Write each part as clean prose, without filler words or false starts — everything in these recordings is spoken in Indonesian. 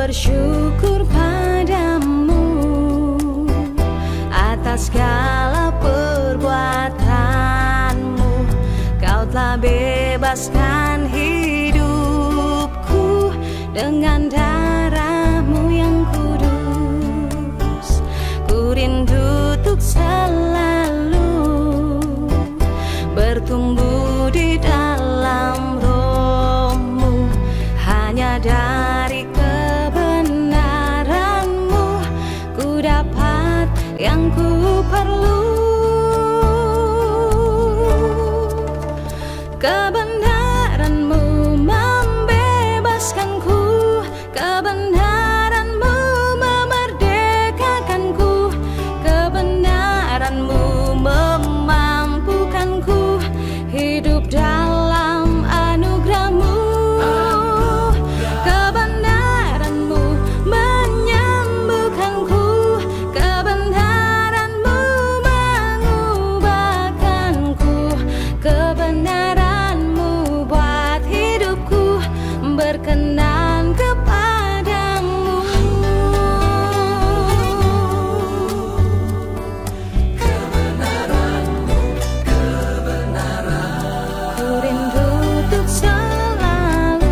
bersyukur padamu atas segala perbuatanmu. Kau telah bebaskan hidupku dengan darahmu yang kudus. Ku rindu untuk selalu bertumbuh di dalam rohmu. Hanya dari kebenaranmu ku dapat yang ku perlu. Kebenaranmu membebaskanku, kebenaranmu memerdekakanku, kebenaranmu memampukanku hidup dalam anugerahmu. Kebenaranmu menyembuhkanku, kebenaranmu mengubahkanku, kebenaranmu buat hidupku berkenan kepadamu. Ku rindu untuk selalu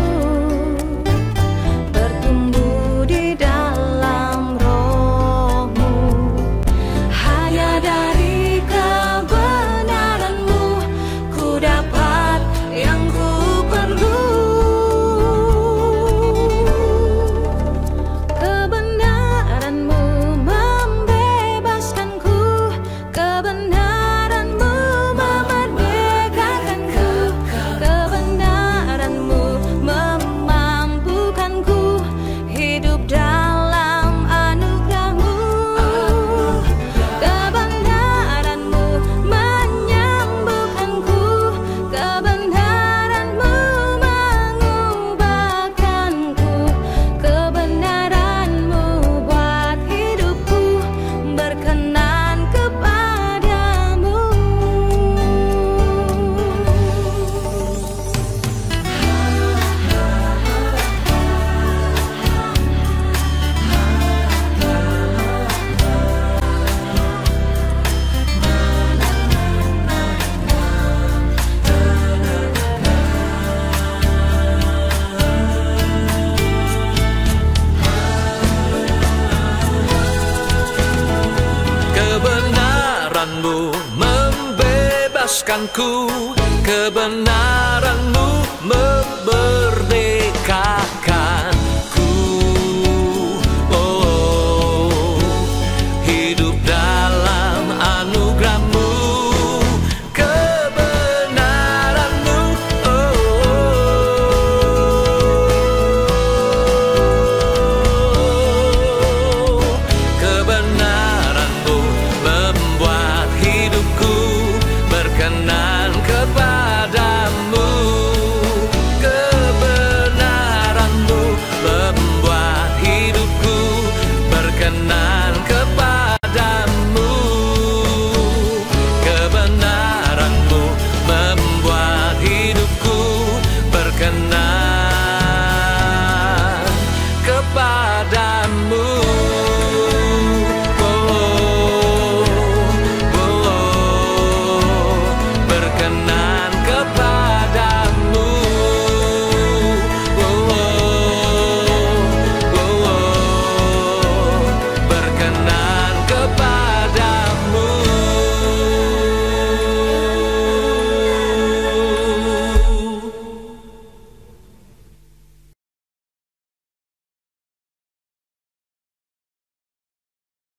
bertumbuh di dalam rohmu. Hanya dari kebenaranmu ku dapat yang ku perlu. Kebenaranmu membebaskanku, kebenaranmu memerdekakanku, kebenaranmu memampukanku hidup dalam anugerahmu. Kebenaranmu menyembuhkanku, kebenaranmu mengubahkanku, kebenaranmu buat hidupku berkenan kepadamu. Kebenaranmu membebaskanku, kebenaranmu membebaskanku.